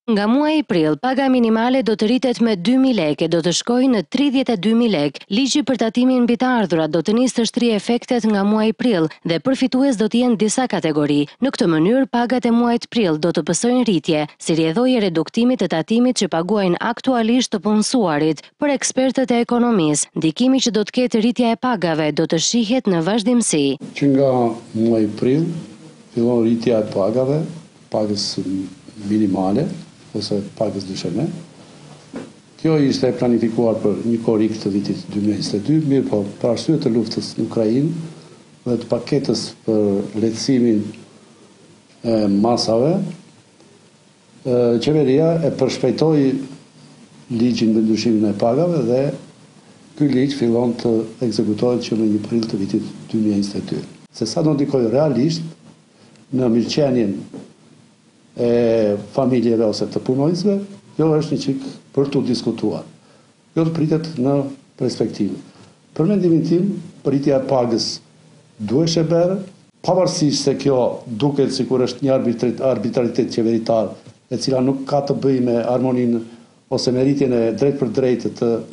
Nga muaji prill, paga minimale do të rritet me 2.000 lekë, do të shkojë në 32.000 lekë. Ligji për tatimin mbi të ardhurat do të nisë të shtrihë efektet nga muaji prill dhe përfitues do të jenë disa kategori. Në këtë mënyrë, pagat e muajit prill do të pësojnë rritje, si rrjedhoi e reduktimit të tatimit që paguajnë aktualisht të punësuarit. Për ekspertët e ekonomisë, ndikimi që do të ketë rritja e pagave do të shihet në vazhdimsi. Që nga muaji prill fillon rritja e pagave, pagës minimale ose pagës dysheme. Kjo ishte planifikuar për një korrik të vitit 2022, mirë po për arsye të luftës në Ukrainë dhe të paketës për lehtësimin e masave, qeveria e përshpejtoi ligjin me ndryshimin e pagave dhe ky ligj fillon të ekzekutohet që në 1 prill të vitit 2022. Se sa do ndikojë realisht në mirëqenien e familjeve ose të punojnësve, jo është një çik për tu diskutuar. Jo të pritet në perspektivë. Për mendimin tim, rritja e pagës duhet e bërë, pavarësisht se kjo duket sikur është një arbitraritet qeveritar, e cila nuk ka të bëjë me harmoninë ose me rritjen e drejt për drejt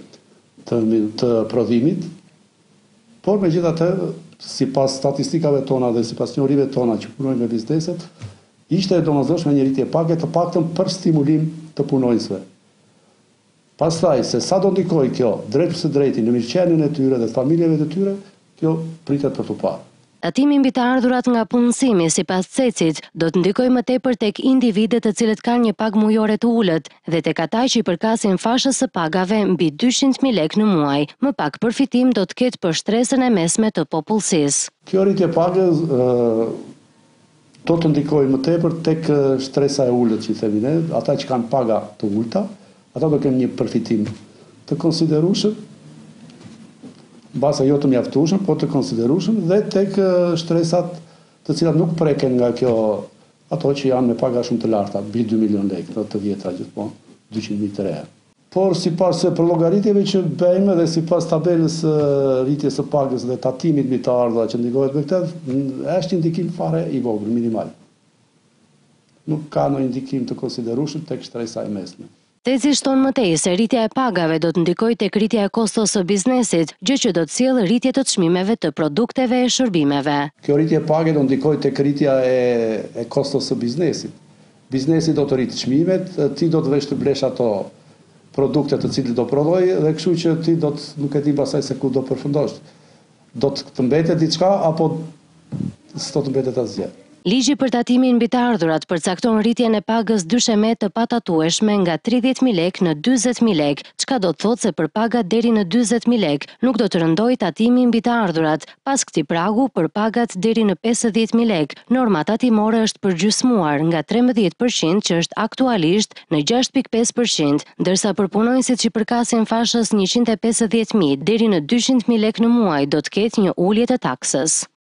të prodhimit, por megjithatë, sipas statistikave tona dhe sipas njohurive tona që punojnë me bizneset, ishte e domosdoshme një rritje pake të paktën për stimulim të punojnësve. Pastaj, se sa do ndikojë kjo drejt për drejti në mirëqenien e tyre dhe familjeve të tyre, kjo pritet për të parë. Tatimi mbi të ardhurat nga punësimi sipas Cecit do të ndikojë më tepër tek individët të cilët kanë një pagë mujore të ulët dhe tek ata që i përkasin fashës së pagave mbi 200.000 lekë në muaj. Më pak përfitim do të ketë për shtresën e mesme të popullsisë. Kjo rritje pagës do të ndikojë më tepër tek shtresa e ulët që themi ne, ata që kanë paga të ulta, ata do kenë një përfitim të konsiderueshëm, mbase jo të mjaftueshëm, por të konsiderueshëm dhe tek shtresat të cilat nuk preken nga kjo, ato që janë me paga shumë të larta, mbi 2 milion lekë, në të vjetra gjithmonë, 200.000 të reja. Por sipas përllogaritjeve që bëjmë dhe sipas tabelës rritjes së pagës dhe tatimit mbi të ardhurat që ndikohet me këtë, është një ndikim fare i vogël, minimal. Nuk ka ndonjë ndikim të konsiderueshëm tek shtresa e mesme. Ceci shton më tej se rritja e pagave do të ndikojë tek rritja e kostos së biznesit, gjë që do të sjellë rritje të çmimeve të produkteve e shërbimeve. Kjo rritje page do ndikojë tek rritja e kostos së biznesit. Biznesi do të rritë çmimet, ti do të vesh të blesh ato produkte të cilit do prodhoj dhe kështu që ti nuk e di pasaj se ku do përfundosh. Do të mbetet diçka apo s'do të mbetet asgjë. Ligji për tatimin mbi të ardhurat përcakton rritjen e pagës dysheme të patatueshme nga 30.000 lekë në 40.000 lekë, çka do të thotë se për pagat deri në 40.000 lekë nuk do të rëndojë tatimi mbi të ardhurat. Pas këtij pragu për pagat deri në 50.000 lekë, norma tatimore është përgjysmuar nga 13% që është aktualisht në 6.5%, ndërsa për punonjësit që përkasin fashës 150.000 deri në 200.000 lekë në muaj do të ketë një ulje të taksës.